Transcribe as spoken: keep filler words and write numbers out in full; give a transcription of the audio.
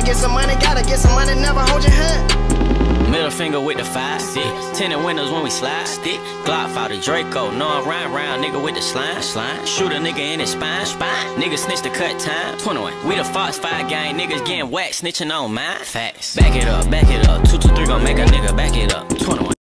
get some money, gotta get some money, never hold your hand. Middle finger with the five, stick. Tinted windows when we slide, stick. Glock fought the Draco, know I'm round round, nigga with the slime, slime. Shoot a nigga in his spine, spine. Nigga snitch the cut time, twenty-one. We the Fox five gang, niggas getting whacked, snitching on mine. Facts. Back it up, back it up. Two, two, three gon' make a nigga back it up. twenty-one.